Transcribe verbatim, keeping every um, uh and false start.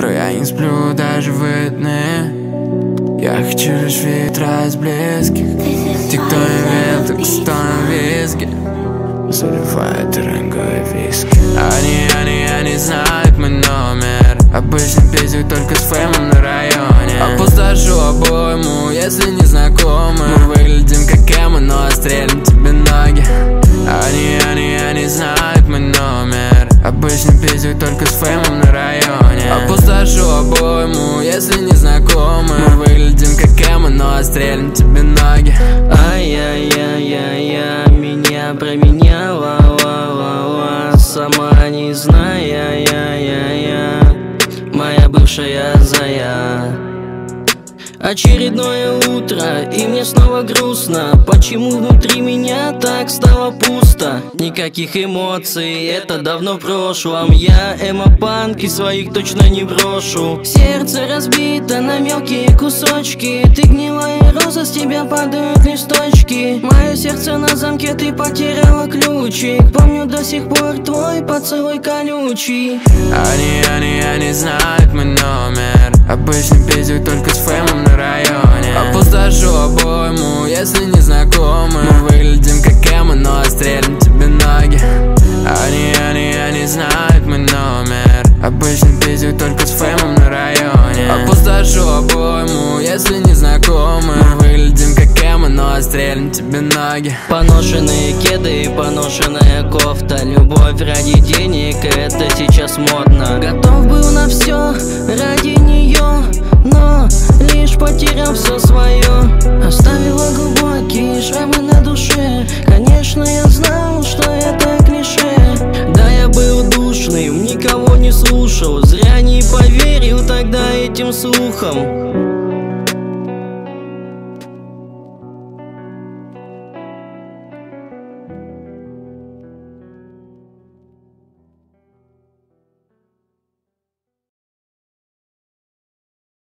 Бро, я не сплю даже в выходные. Я хочу лишь ветра из близких. Те, кто не верил, так стоим виски. Заливает рынку и виски. Они, они, они знают мой номер. Обычно пиздят только с фэмом на районе. Опустошу обойму, если не знакомы. Мы выглядим как эмо, но отстрелим тебе ноги. Они, они, они знают мой номер. Обычно пиздят только с фэмом на районе. Опустошу обойму, если не знакомы. Мы выглядим как эмо, но отстрелим тебе ноги. Ай-яй-яй-яй-яй, меня променяла, ла-ла-ла, сама не зная, я-я-я, моя бывшая зая. Очередное утро, и мне снова грустно. Почему внутри меня так стало пусто? Никаких эмоций, это давно в прошлом. Я эмо-панк и своих точно не брошу. Сердце разбито на мелкие кусочки. Ты гнилая роза, с тебя падают листочки. Мое сердце на замке, ты потеряла ключик. Помню до сих пор твой поцелуй колючий. Они, они, они знают мой номер. Обычно пиздят только с фэмом на районе. Опустошу обойму, если не знакомы. Мы выглядим как эмо, но отстрелим тебе ноги. Они, они, они знают мой номер. Обычно пиздят только с фэмом на районе. Опустошу обойму, если не знакомы. Мы выглядим как эмо, но отстрелим тебе ноги. Поношенные кеды и поношенная кофта. Любовь ради денег, это сейчас модно. Готов был на все ради нее, но лишь потерял все свое. Оставила глубокие шрамы на душе. Конечно, я знал, что это клише. Да, я был душным, никого не слушал. Зря не поверил тогда этим слухам.